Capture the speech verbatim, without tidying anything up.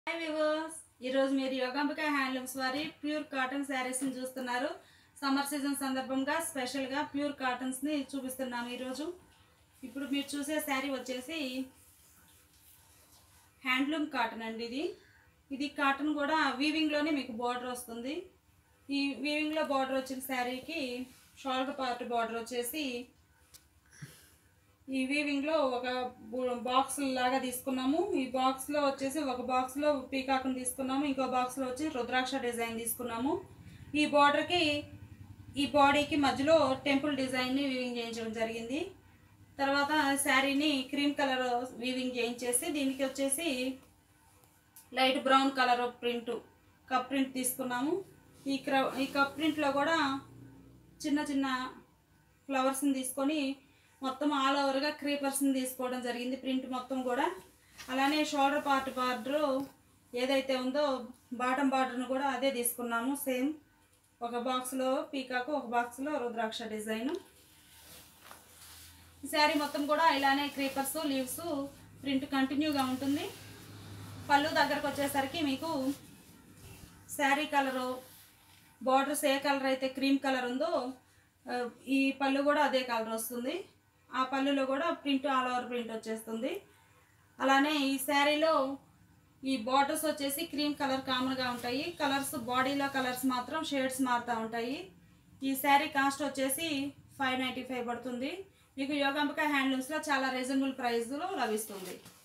Hi viewers, ఈరోజు మీరు Yogambika handlooms వారి ప్యూర్ కాటన్ శారీస్ని చూస్తున్నారు. సమ్మర్ సీజన్ సందర్భంగా స్పెషల్గా ప్యూర్ కాటన్స్ని చూపిస్తున్నాము. ఈరోజు ఇప్పుడు మీరు చూసే శారీ వచ్చేసి హ్యాండ్లూమ్ కాటన్ అండి. ఇది ఇది కాటన్ కూడా వీవింగ్లోనే మీకు బార్డర్ వస్తుంది. ఈ వీవింగ్లో బార్డర్ వచ్చిన శారీకి షోల్డర్ పార్ట్ బార్డర్ వచ్చేసి ఈ వీవింగ్లో ఒక బాక్స్ లాగా తీసుకున్నాము. ఈ బాక్స్లో వచ్చేసి ఒక బాక్స్లో పీకాక్ని తీసుకున్నాము, ఇంకో బాక్స్లో వచ్చి రుద్రాక్ష డిజైన్ తీసుకున్నాము. ఈ బార్డర్కి ఈ బాడీకి మధ్యలో టెంపుల్ డిజైన్ని వీవింగ్ చేయించడం జరిగింది. తర్వాత శారీని క్రీమ్ కలర్ వీవింగ్ చేయించేసి దీనికి వచ్చేసి light brown colour print cup print తీసుకున్నాము. ఈ క్ర ఈ కప్ ప్రింట్లో కూడా చిన్న చిన్న ఫ్లవర్స్ని తీసుకొని మొత్తం ఆల్ ఓవర్గా క్రీపర్స్ని తీసుకోవడం జరిగింది. ప్రింట్ మొత్తం కూడా అలానే షోల్డర్ పార్ట్ బార్డర్ ఏదైతే ఉందో బాటమ్ బార్డర్ను కూడా అదే తీసుకున్నాము. సేమ్ ఒక బాక్స్లో పీకాకు, ఒక బాక్స్లో రుద్రాక్ష డిజైన్. ఈ శారీ మొత్తం కూడా ఇలానే క్రీపర్స్ లీవ్స్ ప్రింట్ కంటిన్యూగా ఉంటుంది. పళ్ళు దగ్గరకు వచ్చేసరికి మీకు శారీ కలరు బార్డర్స్ ఏ కలర్ అయితే క్రీమ్ కలర్ ఉందో ఈ పళ్ళు కూడా అదే కలర్ వస్తుంది. ఆ పళ్ళులో కూడా ప్రింట్ ఆల్ ఓవర్ ప్రింట్ వచ్చేస్తుంది. అలానే ఈ శారీలో ఈ బార్డర్స్ వచ్చేసి క్రీమ్ కలర్ కామన్గా ఉంటాయి. కలర్స్ బాడీలో కలర్స్ మాత్రం షేడ్స్ మారుతూ ఉంటాయి. ఈ శారీ కాస్ట్ వచ్చేసి ఫైవ్ నైంటీ ఫైవ్ పడుతుంది. మీకు యోగాంబిక హ్యాండ్లూమ్స్లో చాలా రీజనబుల్ ప్రైస్లో లభిస్తుంది.